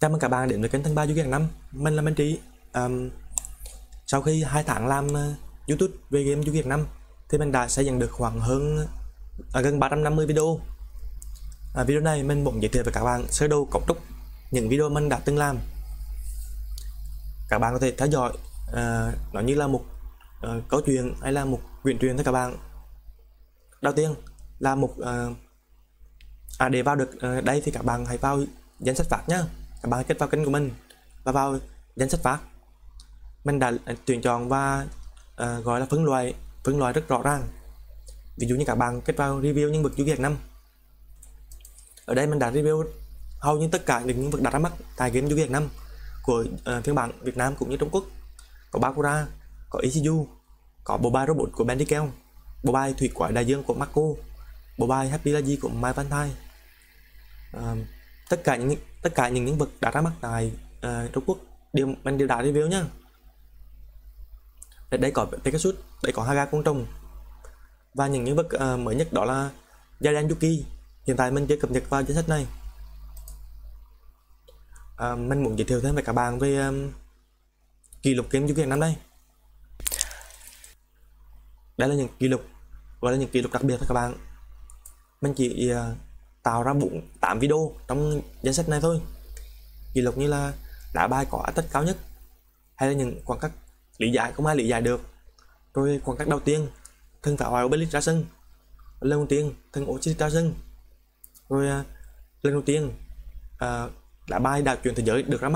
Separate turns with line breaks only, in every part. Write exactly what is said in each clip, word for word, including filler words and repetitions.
Chào mừng các bạn đến với kênh Thanh Ba Du Việt Nam. Mình là Minh Trí. um, Sau khi hai tháng làm uh, YouTube về game Du Việt Nam thì mình đã xây dựng được khoảng hơn uh, gần ba trăm năm mươi video. uh, Video này mình muốn giới thiệu với các bạn sơ đồ cấu trúc những video mình đã từng làm. Các bạn có thể theo dõi uh, nó như là một uh, câu chuyện hay là một quyển truyện thôi các bạn. Đầu tiên là một uh, à, để vào được uh, đây thì các bạn hãy vào danh sách phát nhé. Các bạn kết vào kênh của mình và vào danh sách phát. Mình đã tuyển chọn và uh, gọi là phân loại phân loại rất rõ ràng. Ví dụ như các bạn kết vào review nhân vật Du Việt Nam. Ở đây mình đã review hầu như tất cả những nhân vật đặt ra mắt tại game Du Việt Nam của uh, phiên bản Việt Nam cũng như Trung Quốc. Có Bakura, có Ichizu, có bộ bài robot của Bandicoot, bộ bài thủy quái đại dương của Marco, bộ bài Happy Lazy của Mai Valentine. Uh, tất cả những tất cả những nhân vật đã ra mắt tại uh, Trung Quốc đều mình đều đã review nhá. Đây có Pegasus, đây có Haga Côn Trùng và những nhân vật uh, mới nhất đó là Yadan Yuki. Hiện tại mình chưa cập nhật vào danh sách này. Uh, mình muốn giới thiệu thêm với các bạn về um, kỷ lục game Du Việt Nam đây. Đây là những kỷ lục, gọi là những kỷ lục đặc biệt thôi các bạn. Mình chỉ uh, tạo ra bốn tám video trong danh sách này thôi. Kỷ lục như là đá bài có attach cao nhất, hay là những khoảng cách lý giải không ai lý giải được, rồi khoảng cách đầu tiên thân pháo hoài Obelix ra sân, lần đầu tiên thân Oxy ra sân, rồi uh, lần đầu tiên uh, đá bài đảo chuyển thế giới được ra mắt.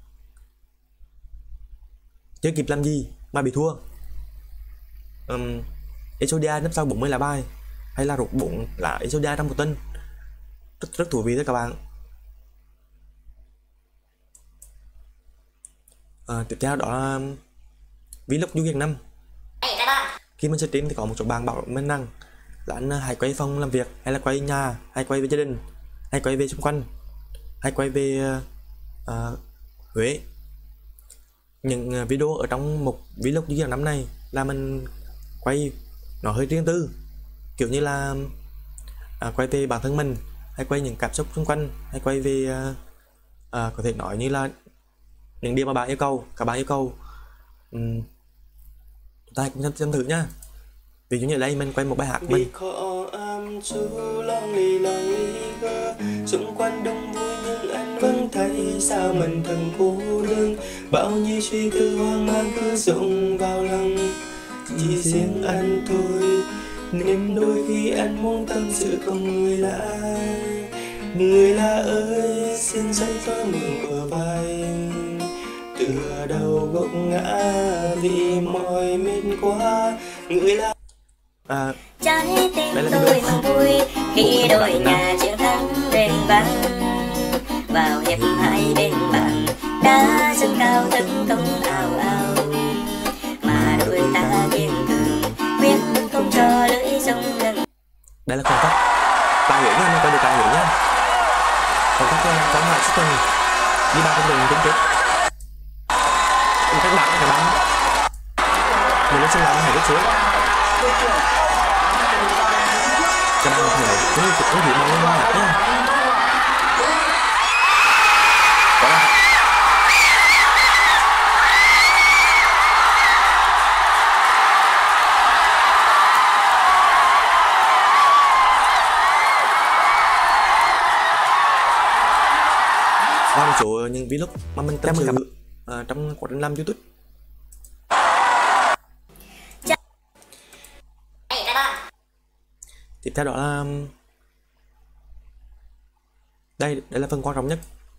Chưa kịp làm gì mà bị thua. um, Exodia nấp sau bốn mươi lá bài, hay là rút bốn lá Exodia trong một tuần. Rất, rất thú vị đấy các bạn. À, tiếp theo đó là Vlog Du Việt Nam. Khi mình stream thì có một số bạn bảo mình rằng là anh hãy quay phòng làm việc, hay là quay nhà, hay quay về gia đình, hay quay về xung quanh, hay quay về uh, Huế. Những video ở trong một Vlog Du Việt Nam này là mình quay nó hơi riêng tư, kiểu như là uh, quay về bản thân mình, hay quay những cảm xúc xung quanh, hay quay về uh, uh, có thể nói như là những điều mà bạn yêu cầu, các bạn yêu cầu. um, chúng ta cùng xem, xem thử nha. Ví dụ như ở đây mình quay một bài hát mình. Xung quanh đông vui nhưng anh vẫn thấy sao mình thân cô đơn. Bao nhiêu suy tư hoang mang cứ rụng vào lòng, chỉ riêng anh thôi. Nên đôi khi anh muốn tâm sự không người lạ. Người lạ ơi, xin dạy tôi mượn bờ vai, tựa đầu gục ngã vì mỏi mệt quá. Người lạ à,
trái tim tôi không vui khi đội nhà chiến thắng rền vang. Vào hiệp hai bên bạn đã dâng cao tấn công ào ào, mà đôi ta kiên cường quyết không cho lưỡi sông ngừng.
đây là khoảng cách tài hiểu nha, mình quay được tài hiểu nha. Khoảng cách là khoảng hai sức mình đi ba con đường cũng chết. Các bạn các bạn mình lên sân làm hãy rất xuống. Các bạn có thể cũng như cũng hiểu bằng lên hoa nhé. Và một số những vlog mà mình tâm sự uh, trong quá trình làm YouTube. Tiếp theo đó là đây đây là phần quan trọng nhất.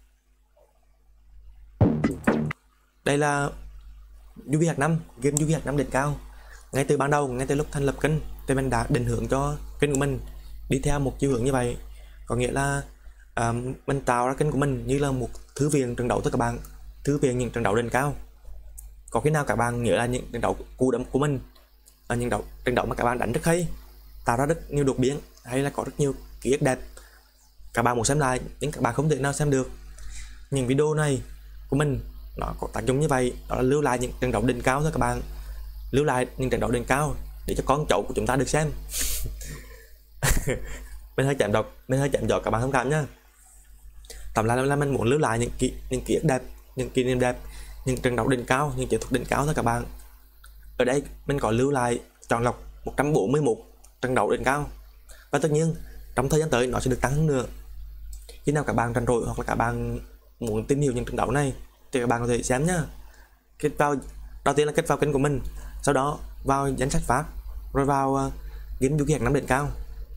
Đây là Du Việt Nam, game Du Việt Nam đỉnh cao. Ngay từ ban đầu, ngay từ lúc thành lập kênh thì mình đã định hướng cho kênh của mình đi theo một chiều hướng như vậy. Có nghĩa là uh, mình tạo ra kênh của mình như là một thư viện trận đấu thôi các bạn, thư viện những trận đấu đỉnh cao. Có khi nào các bạn nhớ là những trận đấu cú đấm của mình, uh, những đấu trận đấu mà các bạn đánh rất hay, tạo ra rất nhiều đột biến, hay là có rất nhiều ký ức đẹp, các bạn muốn xem lại nhưng các bạn không thể nào xem được. Những video này của mình nó có tác dụng như vậy, đó là lưu lại những trận đấu đỉnh cao thôi các bạn, lưu lại những trận đấu đỉnh cao để cho con cháu của chúng ta được xem. Mình hơi chạm đọc, mình hơi chạm giọt các bạn thông cảm nhá. tóm lại là mình muốn lưu lại những kỷ những ký ức đẹp, những kỷ niệm đẹp, những trận đấu đỉnh cao, những chiến thuật đỉnh cao thôi các bạn. Ở đây mình có lưu lại chọn lọc một trăm bốn mươi mốt trận đấu đỉnh cao, và tất nhiên trong thời gian tới nó sẽ được tăng hơn nữa. Khi nào các bạn rảnh rỗi hoặc là các bạn muốn tìm hiểu những trận đấu này thì các bạn có thể xem nhá. Kết vào đầu tiên là kết vào kênh của mình, sau đó vào danh sách phát, rồi vào uh, game du ký năm đỉnh cao.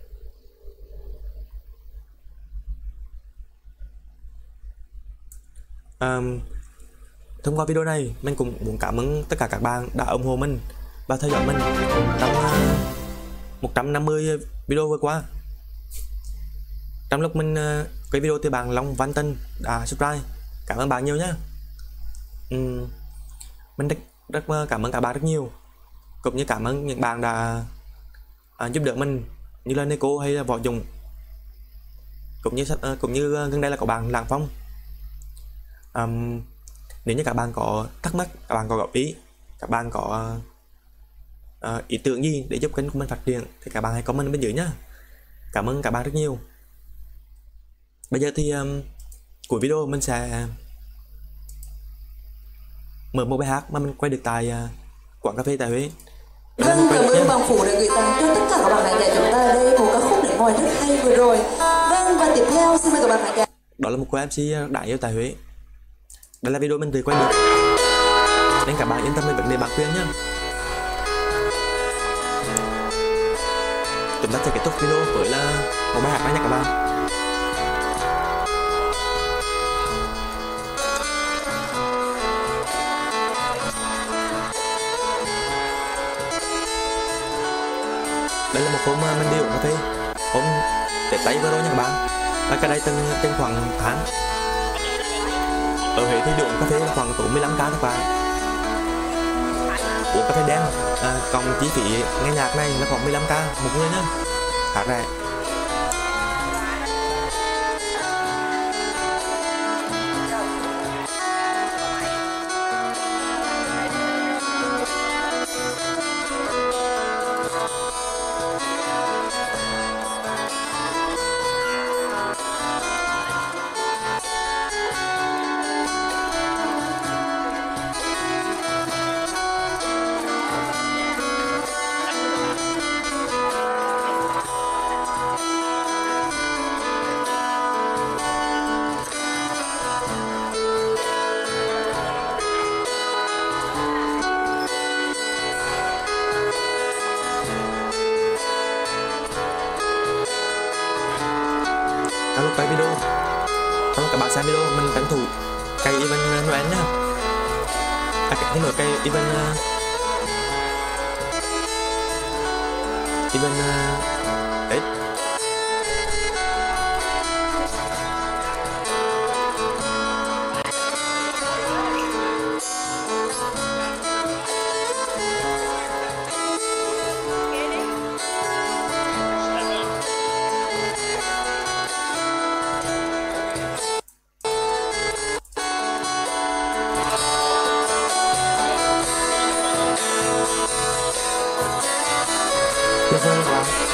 Um, thông qua video này mình cũng muốn cảm ơn tất cả các bạn đã ủng hộ mình và theo dõi mình trong uh, một trăm năm mươi video vừa qua. Trong lúc mình uh, cái video thì bạn Long Văn Tân đã subscribe, cảm ơn bạn nhiều nhé. um, Mình rất, rất cảm ơn các bạn rất nhiều, cũng như cảm ơn những bạn đã uh, giúp đỡ mình như là Nico hay là Võ Dũng, cũng như uh, cũng như uh, gần đây là có bạn Lạng Phong. Um, nếu như các bạn có thắc mắc, các bạn có góp ý, các bạn có uh, uh, ý tưởng gì để giúp kênh của mình phát triển thì các bạn hãy comment bên dưới nhé. Cảm ơn các bạn rất nhiều. Bây giờ thì um, cuối video mình sẽ mở một bài hát mà mình quay được tại uh, quán cà phê tại Huế.
Vâng, cảm ơn Bằng Phủ đã gửi tặng cho tất cả các bạn khán giả chúng ta ở đây một ca khúc để ngồi rất hay vừa rồi. Vâng, và tiếp theo xin mời các bạn khán giả.
Đó là một cô em xê đáng yêu tại Huế. Đây là video mình tự quay được, nên các bạn yên tâm về vấn đề bản quyền nhé. Chúng ta sẽ kết thúc video với là một bài hát này nha các bạn. Đây là một hôm mình đi uống cà phê, hôm Tết Tây vừa rồi nha các bạn. Và cái đây từng trên khoảng tháng. Ở Huế thì uống cà phê là khoảng tốn mười lăm k các bạn. Uống cà phê đen, à, còn chi phí nghe nhạc này là khoảng mười lăm k một người nhá, khá rẻ. Trong lúc quay video, trong lúc các bạn xem video, mình tranh thủ cây event Noel nhá. À, cái nổi cây event uh, event uh, Tết. Yes, sir.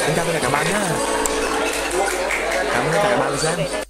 Xin chào tất cả các bạn nhé. Cảm ơn tất cả các bạn đã xem.